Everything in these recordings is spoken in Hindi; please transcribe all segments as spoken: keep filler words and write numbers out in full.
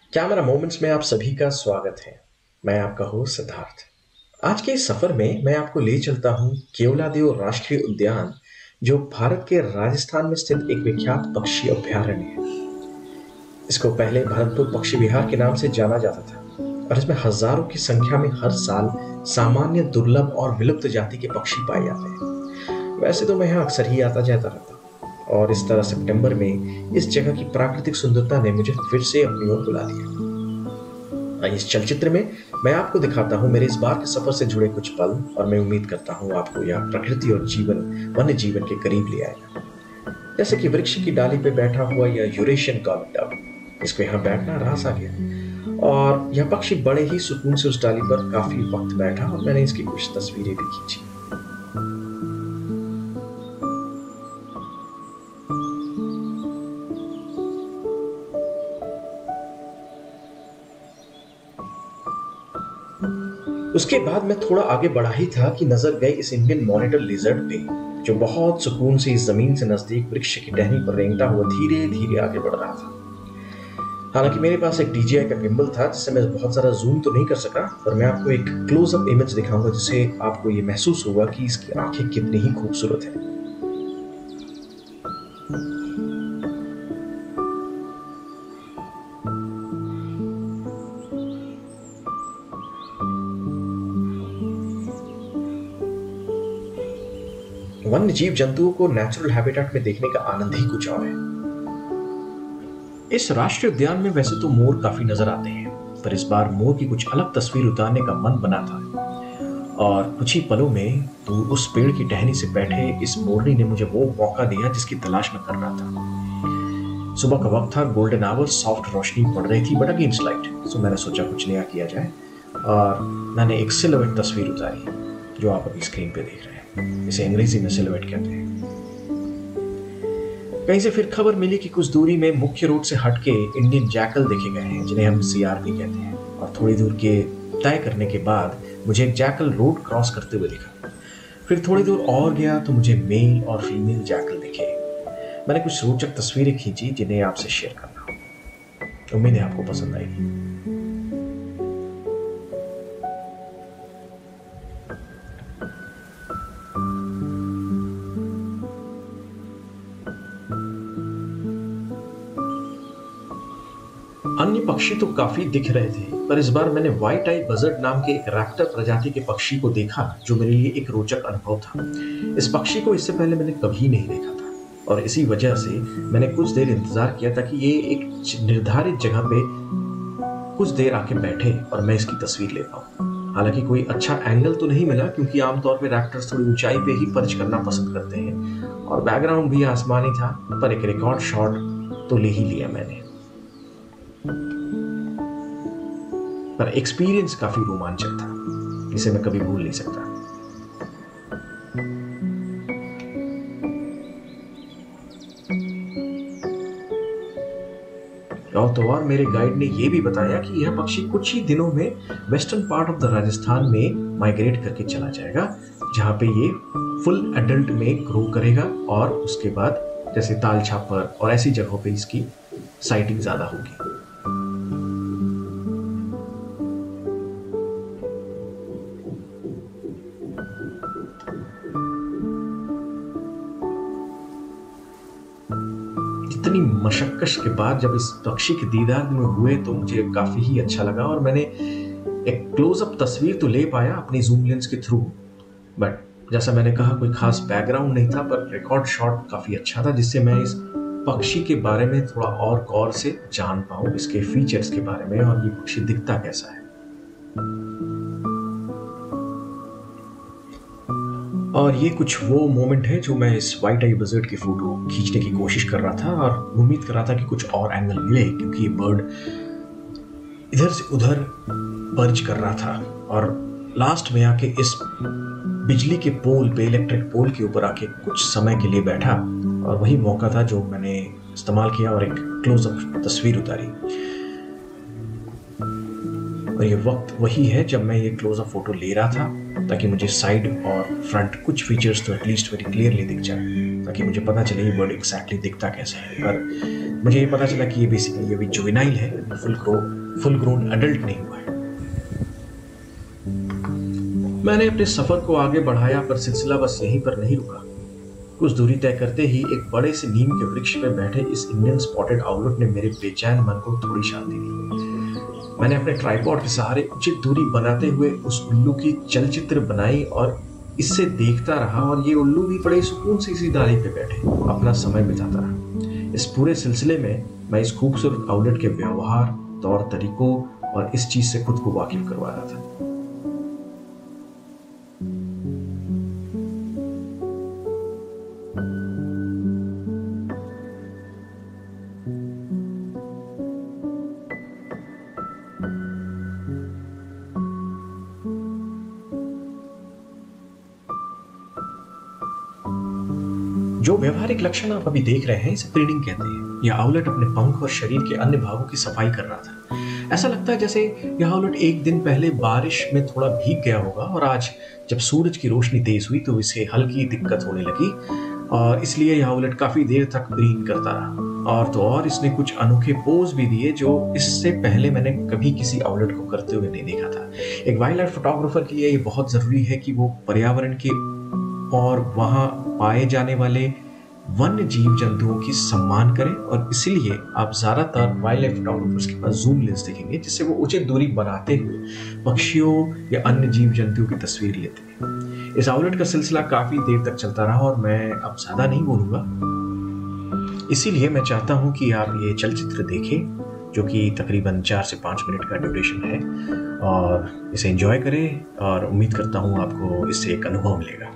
कैमरा मोमेंट्स में आप सभी का स्वागत है। मैं आपका होस्ट सिद्धार्थ। आज के इस सफर में मैं आपको ले चलता हूँ केवलादेव राष्ट्रीय उद्यान, जो भारत के राजस्थान में स्थित एक विख्यात पक्षी अभयारण्य है। इसको पहले भरतपुर पक्षी विहार के नाम से जाना जाता था और इसमें हजारों की संख्या में हर साल सामान्य, दुर्लभ और विलुप्त जाति के पक्षी पाए जाते हैं। वैसे तो मैं यहाँ अक्सर ही आता जाता रहता हूँ और इस तरह सितंबर में इस जगह की प्राकृतिक सुंदरता ने मुझे फिर से अपनी ओर बुला लिया। इस चलचित्र में मैं आपको दिखाता हूँ मेरे इस बार के सफर से जुड़े कुछ पल, और मैं उम्मीद करता हूँ आपको यह प्रकृति और जीवन वन्य जीवन के करीब ले आएगा। जैसे कि वृक्ष की डाली पे बैठा हुआ यह यूरेशियन कॉर्न डव, इसको यहाँ बैठना रास आ गया और यह पक्षी बड़े ही सुकून से उस डाली पर काफी वक्त बैठा और मैंने इसकी कुछ तस्वीरें भी खींची। उसके बाद मैं थोड़ा आगे बढ़ा ही था कि नजर गई इस इंडियन मॉनिटर लिजर्ड पे, जो बहुत सुकून से इस जमीन से नजदीक वृक्ष की टहनी पर रेंगता हुआ धीरे धीरे आगे बढ़ रहा था। हालांकि मेरे पास एक डी जी आई का गिम्बल था, जिससे मैं बहुत सारा जूम तो नहीं कर सका, पर मैं आपको एक क्लोजअप इमेज दिखाऊंगा जिससे आपको ये महसूस होगा कि इसकी आंखें कितनी ही खूबसूरत है। वन्य जीव जंतुओं को नेचुरल हैबिटेट में देखने का आनंद ही कुछ और है। इस राष्ट्रीय उद्यान में वैसे तो मोर काफी नजर आते हैं, पर इस बार मोर की कुछ अलग तस्वीर उतारने का मन बना था और कुछ ही पलों में तो उस पेड़ की टहनी से बैठे इस मोरनी ने मुझे वो मौका दिया जिसकी तलाश में कर रहा था। सुबह का वक्त था, गोल्डन आवर, सॉफ्ट रोशनी पड़ रही थी बट अगेंस्ट लाइट, सो मैंने सोचा कुछ नया किया जाए और मैंने एक सिलुएट तस्वीर उतारी जो आप अभी स्क्रीन पे देख रहे हैं। इसे अंग्रेजी में सिलुएट कहते हैं। कहीं से फिर खबर मिली कि कुछ दूरी में मुख्य रोड से हटके इंडियन जैकल देखे गए हैं, जिन्हें हम सी आर भी कहते हैं, और थोड़ी दूर के तय करने के बाद मुझे एक जैकल रोड क्रॉस करते हुए दिखा। फिर थोड़ी दूर और गया तो मुझे मेल और फीमेल जैकल दिखे। मैंने कुछ रोचक तस्वीरें खींची जिन्हें आपसे शेयर करना। उम्मीद है आपको पसंद आएगी। अन्य पक्षी तो काफी दिख रहे थे, पर इस बार मैंने व्हाइट आई बजर्ड नाम के एक रैप्टर प्रजाति के पक्षी को देखा, जो मेरे लिए एक रोचक अनुभव था। इस पक्षी को इससे पहले मैंने कभी नहीं देखा था और इसी वजह से मैंने कुछ देर इंतजार किया ताकि ये एक निर्धारित जगह पे कुछ देर आके बैठे और मैं इसकी तस्वीर ले पाऊं। हालांकि कोई अच्छा एंगल तो नहीं मिला, क्योंकि आमतौर पे रैप्टर्स थोड़ी ऊंचाई पे ही पर्च करना पसंद करते हैं और बैकग्राउंड भी आसमानी था, पर एक रिकॉर्ड शॉट तो ले ही लिया मैंने। पर एक्सपीरियंस काफी रोमांचक था, इसे मैं कभी भूल नहीं सकता। और तो और मेरे गाइड ने यह भी बताया कि यह पक्षी कुछ ही दिनों में western part of the Rajasthan में माइग्रेट करके चला जाएगा, जहां पे ये फुल एडल्ट में ग्रो करेगा और उसके बाद जैसे ताल छापर और ऐसी जगहों पे इसकी साइटिंग ज्यादा होगी। इतनी मशक्कत के बाद जब इस पक्षी के दीदार में हुए तो मुझे काफी ही अच्छा लगा और मैंने एक क्लोजअप तस्वीर तो ले पाया अपनी जूम लेंस के थ्रू, बट जैसा मैंने कहा कोई खास बैकग्राउंड नहीं था, पर रिकॉर्ड शॉट काफी अच्छा था, जिससे मैं इस पक्षी के बारे में थोड़ा और गौर से जान पाऊं, इसके फीचर्स के बारे में और ये पक्षी दिखता कैसा है। और ये कुछ वो मोमेंट है जो मैं इस व्हाइट आई बजर्ड की फोटो खींचने की कोशिश कर रहा था और उम्मीद कर रहा था कि कुछ और एंगल मिले, क्योंकि ये बर्ड इधर से उधर पर्च कर रहा था और लास्ट में आके इस बिजली के पोल पे, इलेक्ट्रिक पोल के ऊपर आके कुछ समय के लिए बैठा और वही मौका था जो मैंने इस्तेमाल किया और एक क्लोजअप तस्वीर उतारी। और ये वक्त वही है जब मैं ये क्लोजअप फोटो ले रहा था, ताकि मुझे साइड और फ्रंट कुछ फीचर्स तो एटलीस्ट वेरी क्लियरली दिख जाए, ताकि मुझे पता चले ये बर्ड एक्जैक्टली दिखता कैसा है। पर मुझे ये पता चला कि ये बेसिकली अभी जुवेनाइल है, full grow full grown adult नहीं हुआ है। मैंने अपने सफर को आगे बढ़ाया, पर सिलसिला बस यहीं पर नहीं रुका। कुछ दूरी तय करते ही एक बड़े से नीम के वृक्ष पर बैठे इस इंडियन स्पॉटेड आउलट ने मेरे बेचैन मन को थोड़ी शांति दी। मैंने अपने ट्राइपॉड के सहारे उचित दूरी बनाते हुए उस उल्लू की चलचित्र बनाई और इससे देखता रहा, और ये उल्लू भी बड़े सुकून से इसी डाली पे बैठे अपना समय बिताता रहा। इस पूरे सिलसिले में मैं इस खूबसूरत आउलट के व्यवहार, तौर तरीकों और इस चीज से खुद को वाकिफ करवा रहा था। जो व्यवहारिक लक्षण आप अभी देख रहे हैं इसे प्रीडिंग कहते हैं। यह आउलट अपने पंख और शरीर के अन्य भागों की सफाई कर रहा था। ऐसा लगता है जैसे यह आउलट एक दिन पहले बारिश में थोड़ा भीग गया होगा, और आज जब सूरज की रोशनी तेज हुई तो इसे हल्की दिक्कत होने लगी, और इसलिए यह आउलट काफी देर तक प्रीन करता रहा। और तो और इसने कुछ अनोखे पोज भी दिए जो इससे पहले मैंने कभी किसी आउलट को करते हुए नहीं देखा था। एक वाइल्ड लाइफ फोटोग्राफर के लिए ये बहुत जरूरी है कि वो पर्यावरण के और वहां पाए जाने वाले वन्य जीव जंतुओं की सम्मान करें, और इसलिए आप ज्यादातर वाइल्ड लाइफ फोटोग्राफर्स के पास जूम लेंस देखेंगे जिससे वो उचित दूरी बनाते हुए पक्षियों या अन्य जीव जंतुओं की तस्वीर लेते हैं। इस आउलट का सिलसिला काफी देर तक चलता रहा, और मैं अब ज्यादा नहीं बोलूंगा, इसीलिए मैं चाहता हूं कि आप ये चलचित्र देखें जो कि तकरीबन चार से पांच मिनट का ड्यूरेशन है, और इसे एंजॉय करें, और उम्मीद करता हूं आपको इससे एक अनुभव मिलेगा।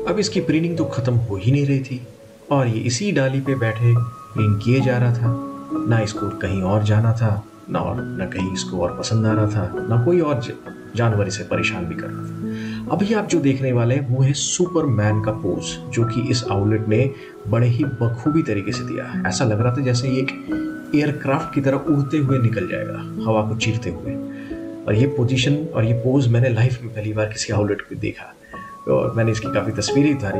अब इसकी प्रिंटिंग तो ख़त्म हो ही नहीं रही थी और ये इसी डाली पे बैठे प्रिंट किए जा रहा था। ना इसको कहीं और जाना था, ना और ना कहीं इसको और पसंद आ रहा था, ना कोई और जानवर इसे परेशान भी कर रहा था। अभी आप जो देखने वाले हैं वो है सुपरमैन का पोज, जो कि इस आउटलेट ने बड़े ही बखूबी तरीके से दिया है। ऐसा लग रहा था जैसे ये एक एयरक्राफ्ट की तरह उड़ते हुए निकल जाएगा, हवा को चीरते हुए। और ये पोजीशन और ये पोज मैंने लाइफ में पहली बार किसी आउटलेट पे देखा और मैंने इसकी काफ़ी तस्वीरें उतारी।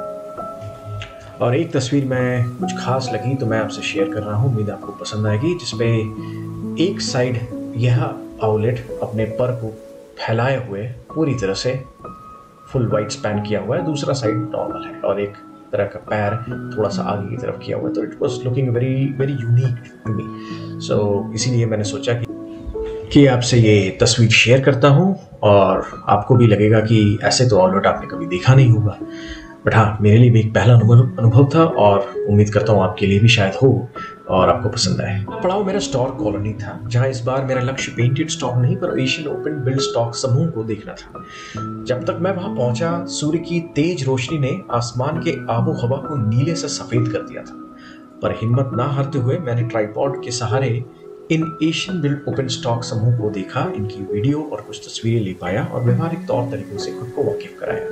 और एक तस्वीर में कुछ खास लगी तो मैं आपसे शेयर कर रहा हूँ, उम्मीद आपको पसंद आएगी। जिसपे एक साइड यह आउटलेट अपने पर को फैलाए हुए पूरी तरह से फुल वाइट स्पैन किया हुआ है, दूसरा साइड नॉर्मल है और एक तरह का पैर थोड़ा सा आगे की तरफ किया हुआ है। तो it was looking very very unique to me. So इसीलिए मैंने सोचा कि कि आपसे ये तस्वीर शेयर करता हूँ और आपको भी लगेगा कि ऐसे तो आउटलेट आपने कभी देखा नहीं होगा। बट हाँ, मेरे लिए भी एक पहला अनुभव अनुभव था और उम्मीद करता हूँ आपके लिए भी शायद हो और आपको पसंद आए। पड़ाव मेरा स्टॉक कॉलोनी था, जहाँ इस बार मेरा लक्ष्य पेंटेड स्टॉक नहीं पर एशियन ओपन बिल्ड स्टॉक समूह को देखना था। जब तक मैं वहां पहुंचा, सूर्य की तेज रोशनी ने आसमान के आबो हवा को नीले से सफेद कर दिया था। पर हिम्मत ना हारते हुए मैंने ट्राइपॉड के सहारे इन एशियन बिल्ड ओपन स्टॉक समूह को देखा, इनकी वीडियो और कुछ तस्वीरें ले पाया और व्यवहारिक तौर तरीकों से खुद को वाकिफ कराया।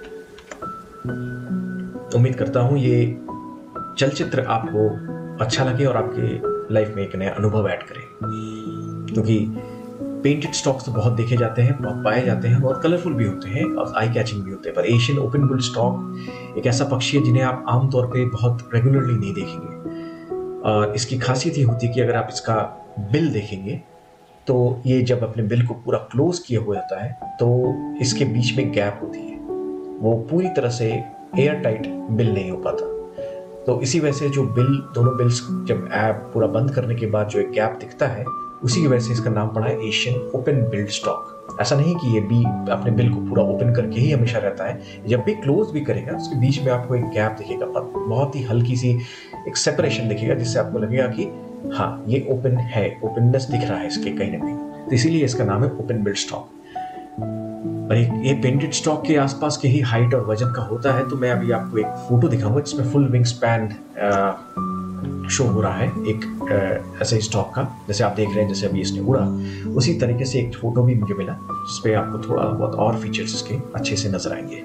उम्मीद करता हूँ ये चलचित्र आपको अच्छा लगे और आपके लाइफ में एक नया अनुभव ऐड करे, क्योंकि पेंटेड स्टॉक्स तो बहुत देखे जाते हैं, बहुत पाए जाते हैं, बहुत कलरफुल भी होते हैं और आई कैचिंग भी होते हैं। पर एशियन ओपन बिल्ड स्टॉक एक ऐसा पक्षी है जिन्हें आप आमतौर पे बहुत रेगुलरली नहीं देखेंगे। और इसकी खासियत ये होती है कि अगर आप इसका बिल देखेंगे तो ये जब अपने बिल को पूरा क्लोज किया हुआ होता है तो इसके बीच में गैप होती है, वो पूरी तरह से एयर टाइट बिल नहीं हो पाता। तो इसी वजह से जो बिल, दोनों बिल्स जब ऐप पूरा बंद करने के बाद जो एक गैप दिखता है, उसी की वजह से इसका नाम पड़ा है एशियन ओपन बिल्ड स्टॉक। ऐसा नहीं कि ये भी अपने बिल को पूरा ओपन करके ही हमेशा रहता है, जब भी क्लोज भी करेगा उसके बीच में आपको एक गैप दिखेगा, बहुत ही हल्की सी एक सेपरेशन दिखेगा, जिससे आपको लगेगा कि हाँ ये ओपन है, ओपननेस दिख रहा है इसके कहीं ना कहीं। तो इसीलिए इसका नाम है ओपन बिल्ड स्टॉक। और एक ये पेंटेड स्टॉक के आसपास के ही हाइट और वजन का होता है। तो मैं अभी आपको एक फोटो दिखाऊंगा जिसमें फुल विंग स्पैन शो हो रहा है, एक ऐसे स्टॉक का, जैसे आप देख रहे हैं जैसे अभी इसने उड़ा, उसी तरीके से एक फोटो भी मुझे मिला जिसपे आपको थोड़ा बहुत और फीचर्स इसके अच्छे से नजर आएंगे।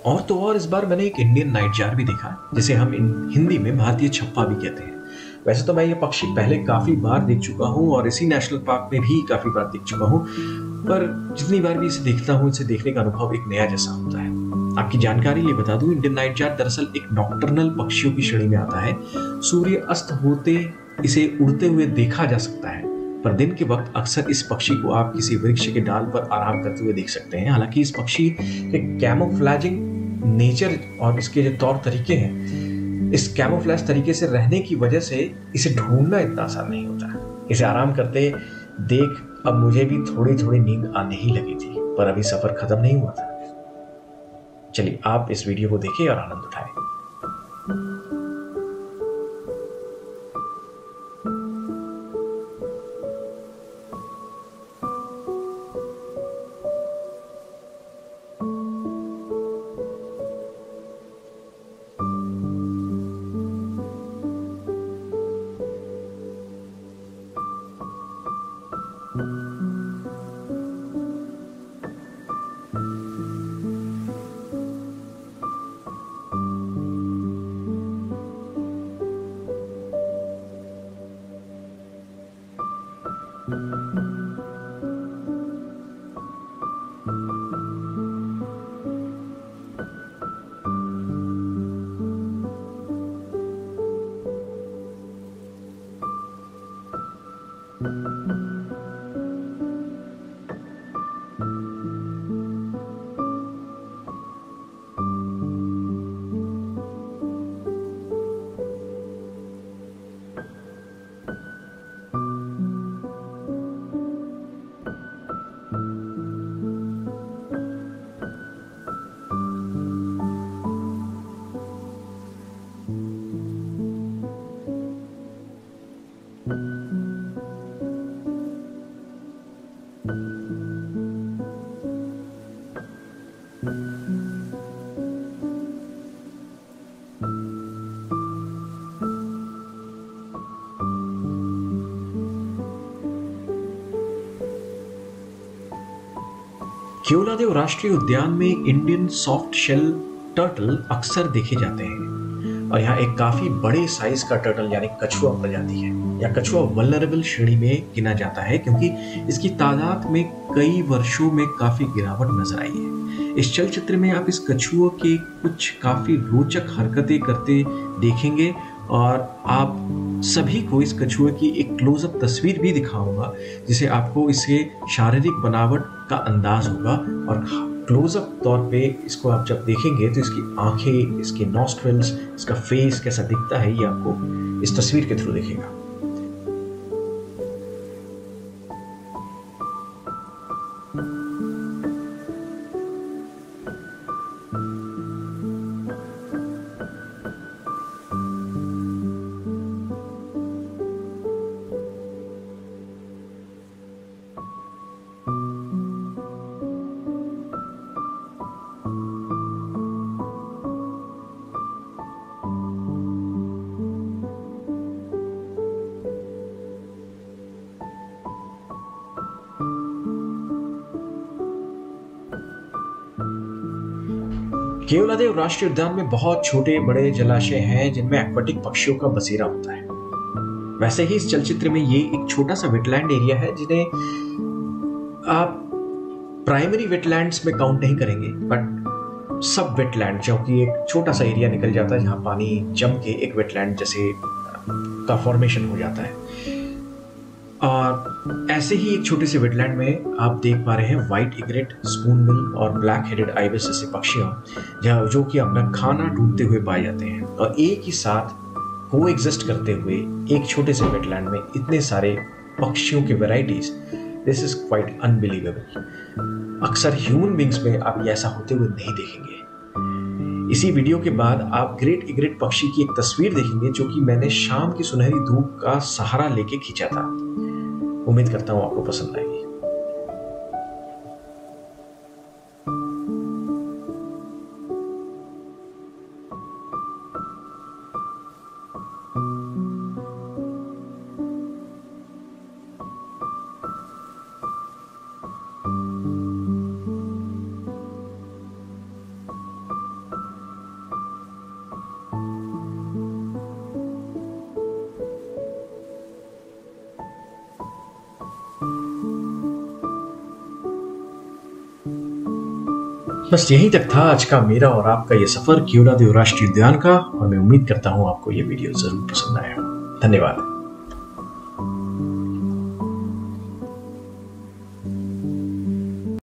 और तो और इस बार मैंने एक इंडियन नाइटजार भी देखा, जिसे हम इन हिंदी में भारतीय छप्पा भी कहते हैं। वैसे तो मैं ये पक्षी पहले काफी बार देख चुका हूँ और इसी नेशनल पार्क में भी काफी बार देख चुका हूँ, पर जितनी बार भी इसे देखता हूँ, इसे देखने का अनुभव एक नया जैसा होता है। आपकी जानकारी लिए बता दूं, इंडियन नाइटजार दरअसल एक नॉकटर्नल पक्षियों की श्रेणी में आता है। सूर्य अस्त होते इसे उड़ते हुए देखा जा सकता है, पर दिन के वक्त अक्सर इस पक्षी को आप किसी वृक्ष के डाल पर आराम करते हुए देख सकते हैं। हालांकि इस पक्षी के कैमोफ्लेजिंग नेचर और इसके जो तौर तरीके हैं, इस कैमोफ्लेज तरीके से रहने की वजह से इसे ढूंढना इतना आसान नहीं होता। इसे आराम करते देख अब मुझे भी थोड़ी थोड़ी नींद आने ही लगी थी, पर अभी सफर खत्म नहीं हुआ था। चलिए आप इस वीडियो को देखिए और आनंद उठाएं। केवलादेव राष्ट्रीय उद्यान में इंडियन सॉफ्ट शेल टर्टल अक्सर देखे जाते हैं और यहाँ एक काफी बड़े साइज का टर्टल यानी कछुआ प्रजाति है या कछुआ वल्नरेबल श्रेणी में गिना जाता है, क्योंकि इसकी तादाद में कई वर्षों में काफी गिरावट नजर आई है। इस चलचित्र में आप इस कछुआ के कुछ काफी रोचक हरकतें करते देखेंगे और आप सभी को इस कछुए की एक क्लोजअप तस्वीर भी दिखाऊंगा, जिसे आपको इसके शारीरिक बनावट का अंदाज होगा। और क्लोजअप तौर पे इसको आप जब देखेंगे तो इसकी आंखें, इसके नॉस्ट्रल्स, इसका फेस कैसा दिखता है, ये आपको इस तस्वीर के थ्रू दिखेगा। केवलादेव राष्ट्रीय उद्यान में बहुत छोटे बड़े जलाशय हैं जिनमें एक्वाटिक पक्षियों का बसेरा होता है। वैसे ही इस चलचित्र में ये एक छोटा सा वेटलैंड एरिया है, जिन्हें आप प्राइमरी वेटलैंड्स में काउंट नहीं करेंगे, बट सब वेटलैंड, जो कि एक छोटा सा एरिया निकल जाता है जहां पानी जम के एक वेटलैंड जैसे का फॉर्मेशन हो जाता है। और ऐसे ही एक छोटे से वेटलैंड में आप देख पा रहे हैं व्हाइट इग्रेट, स्पूनबिल और ब्लैक हेडेड आइबिस जैसे पक्षियां जो कि अपना खाना ढूंढते हुए पाए जाते हैं और एक ही साथ को एग्जिस्ट करते हुए एक छोटे से वेटलैंड में इतने सारे पक्षियों के varieties, this is quite unbelievable. अक्सर ह्यूमन बींग्स में आप ऐसा होते हुए नहीं देखेंगे। इसी वीडियो के बाद आप ग्रेट इग्रेट पक्षी की एक तस्वीर देखेंगे जो कि मैंने शाम की सुनहरी धूप का सहारा लेके खींचा था। उम्मीद करता हूं आपको पसंद आएगी। बस यहीं तक था आज का मेरा और आपका ये सफर केवलादेव राष्ट्रीय उद्यान का, और मैं उम्मीद करता हूँ आपको ये वीडियो जरूर पसंद आया। धन्यवाद।